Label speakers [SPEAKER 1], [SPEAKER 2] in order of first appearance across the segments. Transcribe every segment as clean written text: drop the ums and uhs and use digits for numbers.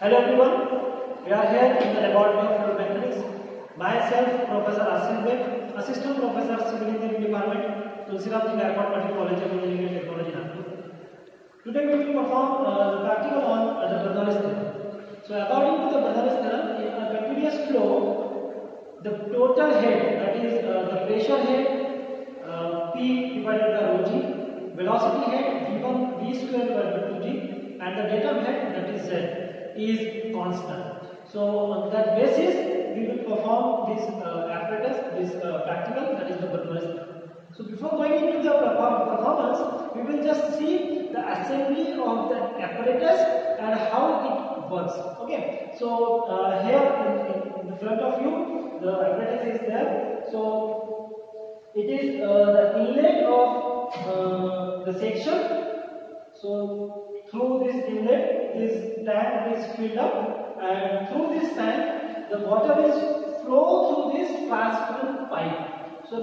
[SPEAKER 1] Hello everyone, we are here in the laboratory of fluid mechanics. Myself, Professor Asim Beg, Assistant Professor Civil Engineering Department, Tulsiram Ji Gaikwad Patil College of Engineering and Technology, Nagpur. Today we will perform the practical on the Bernoulli's theorem. So according to the Bernoulli's theorem, in a continuous flow, the total head, that is the pressure head, P divided by rho g, velocity head given v square divided by 2g, and the datum head, that is z, is constant. So on that basis, we will perform this apparatus, this practical, that is the Bernoulli's theorem. So before going into the performance, we will just see the assembly of the apparatus and how it works. Okay. So here in front of you, the apparatus is there. So it is the inlet of the section. So through this inlet, this tank is filled up, and through this tank, the water is flow through this transparent pipe. So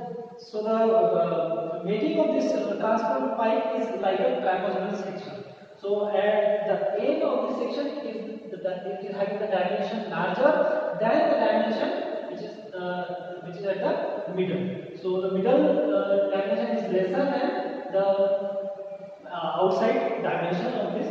[SPEAKER 1] the mating of this transparent pipe is like a trapezoidal section. So at the end of this section, it is having the dimension larger than the dimension which is at the middle. So the middle dimension is lesser than the outside dimension of this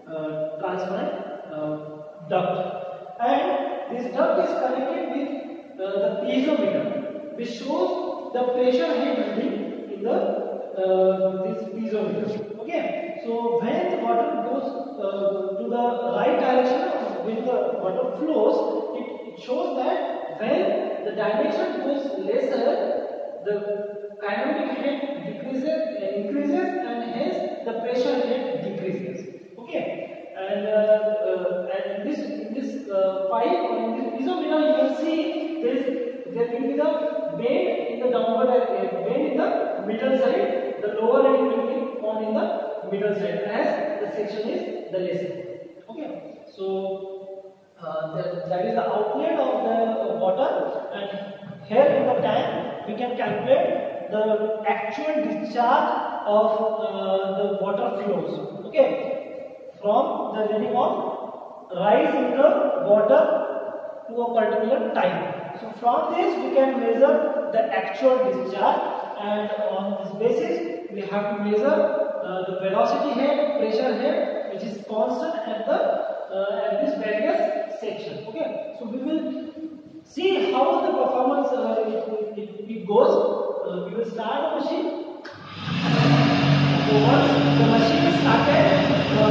[SPEAKER 1] transparent duct, and this duct is connected with the piezometer, which shows the pressure head reading in the this piezometer. Okay, so when the water goes to the right direction, when the water flows, it shows that when the dimension goes lesser, the kinematic head increases, and hence the pressure head decreases. Okay, and in this pipe or in this piezometer, you can see there will be the bend in the downward bend in the middle side. The lower end will be found in the middle side as the section is the lesser. Okay, so that is the outlet of the water, and here in the tank we can calculate the actual discharge of the water flows. Okay, from the reading of rise in the water to a particular time. So from this we can measure the actual discharge, and on this basis we have to measure the velocity head, pressure head, which is constant at this various section. Okay, so we will see how the performance it goes. We will start the machine. So once the machine is started,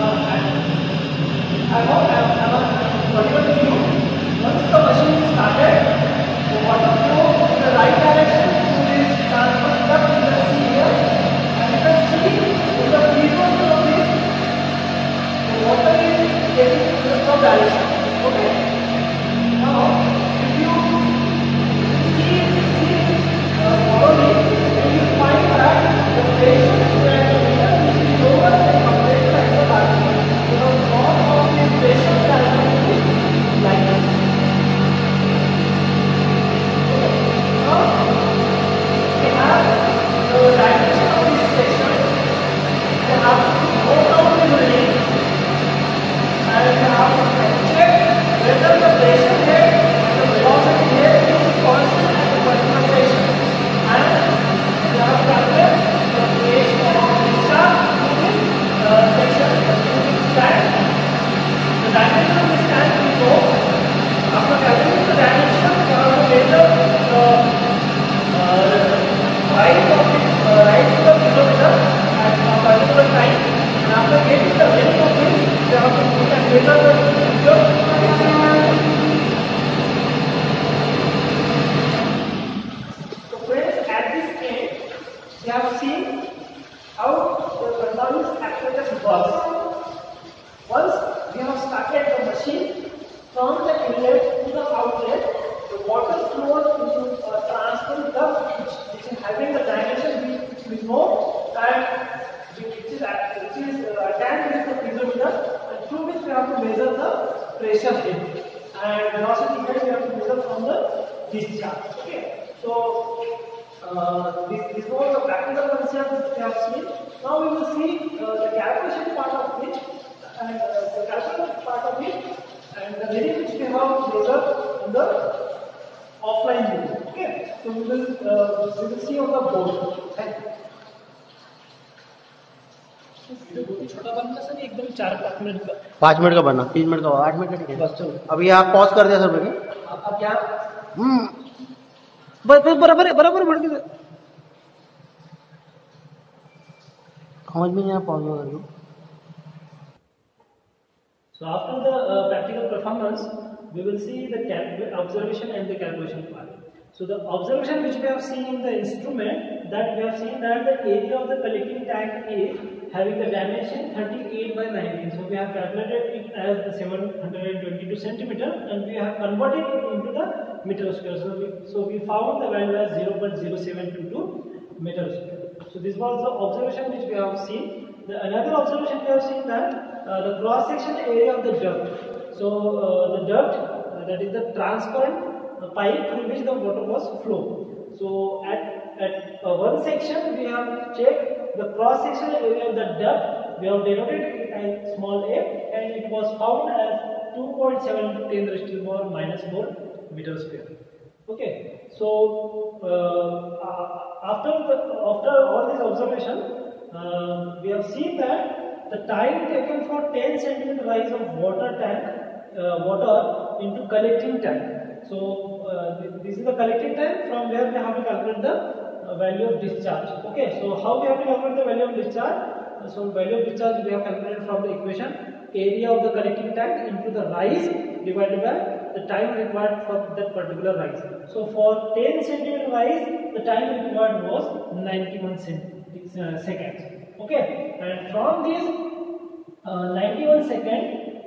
[SPEAKER 1] I hope I am audible to you. Once the machine is started, the water flow in the right direction through this transparent duct you can see here, and you can see in the frequency of this, the water is getting in the top direction. Okay. Now, if you follow me, then you find that the pressure is lower than compared to the RPM. So the form of this pressure calculation is like this. Now we have the dimension of this section. We have to go down the reading, and we have to check whether the pressure head and the velocity head is constant at the particular section, and we have to calculate the ratio of discharge to this section, to this tank. The dimension of this tank we know. After calculating the dimension, we have to measure the rise of this rise to the piezometer at a particular time, and after getting the length of this, we can measure the piezo. So friends, at this end, we have seen how the Bernoulli's apparatus works. Once we have started the machine, from the inlet to the outlet, the water flows into a transparent duct which is having the dimension which we know that which is attached with the piezometer, and through which we have to measure the pressure head, and velocity head we have to measure from the discharge. Okay, so this was the practical concept we have seen. Now we will see the calculation part of it, and the calculation part of it and the reading which we have measured in the offline view. Okay, so we will see on the board. छोटा बनना sir एकदम 4-5 minute का,
[SPEAKER 2] 5 minute का बनना, 3 minute का, 8 minute का, ठीक है बस चलो। अभी आप पॉज कर दिया सर भैया,
[SPEAKER 1] अब क्या
[SPEAKER 2] बस बराबर है, बराबर बढ़ के समझ में नहीं आया पॉज कर दो।
[SPEAKER 1] So after the practical performance, we will see the observation and the calculation part. So the observation which we have seen in the instrument, that we have seen that the area of the collecting tank is having the dimension 38 by 19. So we have calculated it as the 722 centimeter and we have converted it into the meter square. So we found the value as 0.0722 meter square. So this was the observation which we have seen. Another observation we have seen that the cross section area of the duct. So the duct, that is the transparent pipe through which the water was flow. So at one section we have checked the cross section area of the duct. We have denoted it as small a and it was found as 2.7 into 10 raised to the power minus 4 meter square. Okay. So after all this observation, we have seen that the time taken for 10 centimeter rise of water into collecting tank. So this is the collecting tank from where we have to calculate the value of discharge. Okay, so how we have to calculate the value of discharge? So value of discharge we have calculated from the equation area of the collecting tank into the rise divided by the time required for that particular rise. So for 10 centimeter rise, the time required was 91 seconds. Okay, and from this 91 second,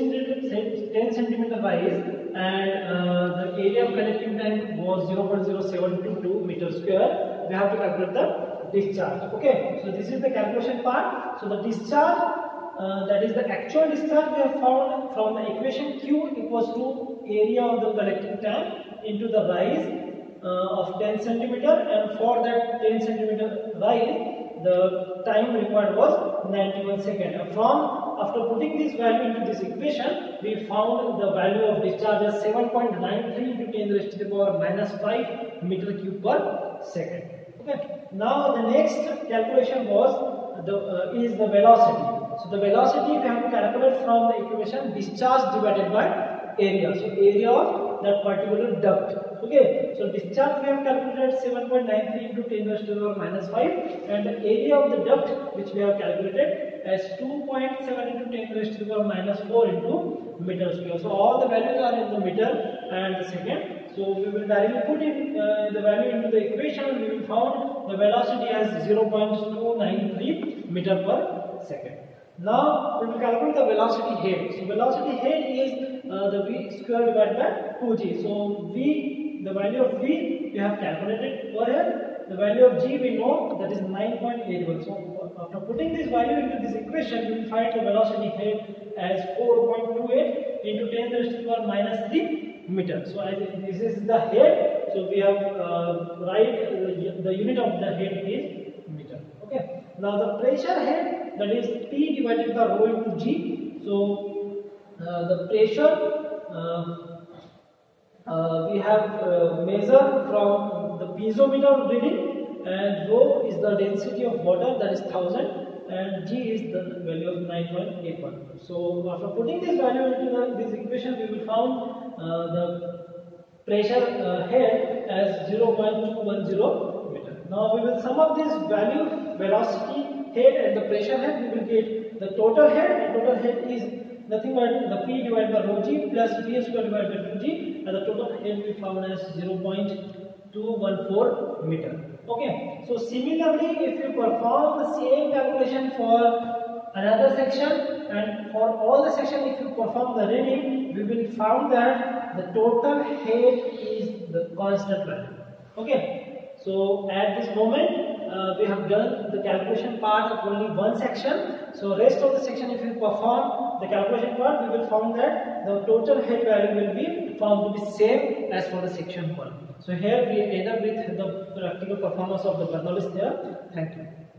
[SPEAKER 1] 10 centimeter rise, and the area of collecting tank was 0.0722 meter square. We have to calculate the discharge. Okay, so this is the calculation part. So the discharge, that is the actual discharge, we have found from the equation Q equals to area of the collecting tank into the rise of 10 centimeter, and for that 10 centimeter rise, the time required was 91 seconds. And after putting this value into this equation, we found the value of discharge as 7.93 into 10 raised to the power minus 5 meter cube per second. Okay. Now the next calculation is the velocity. So the velocity we have to calculate from the equation discharge divided by area. So area of that particular duct. Okay, so discharge we have calculated 7.93 into 10 raised to the power minus 5, and the area of the duct which we have calculated as 2.7 into 10 raised to the power minus 4 into meter square. So all the values are in the meter and the second. So we will directly put in the value into the equation. We will found the velocity as 0.293 meter per second. Now we will calculate the velocity head. So velocity head is the v square divided by 2g. So v, the value of v we have calculated over here. The value of g we know, that is 9.81. So after putting this value into this equation, we will find the velocity head as 4.28 into 10 raised to the power minus 3 meter. So this is the head. So we have the unit of the head is meter. Okay. Now the pressure head, that is P divided by rho into G. So the pressure we have measured from the piezometer reading, and rho is the density of water, that is 1000, and G is the value of 9.81. So after putting this value into this equation, we will found the pressure head as 0.210 meter. Now we will sum up this value, velocity head and the pressure head. We will get the total head, and total head is nothing but the P divided by rho G plus V square divided by 2G, and the total head we found as 0.214 meter. Okay, so similarly, if you perform the same calculation for another section, and for all the section, if you perform the reading, we will found that the total head is the constant value. Okay, so at this moment we have done the calculation part of only one section. So rest of the section, if you perform the calculation part, we will find that the total head value will be found to be same as for the section 1. So here we end up with the practical performance of the Bernoulli theorem. Thank you.